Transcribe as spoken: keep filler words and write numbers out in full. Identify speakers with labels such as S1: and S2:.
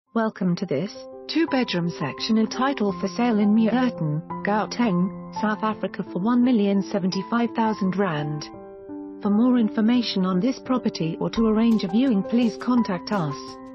S1: Welcome to this two-bedroom sectional title for sale in Meyerton, Gauteng, South Africa for one million seventy-five thousand rand. For more information on this property or to arrange a viewing, please contact us.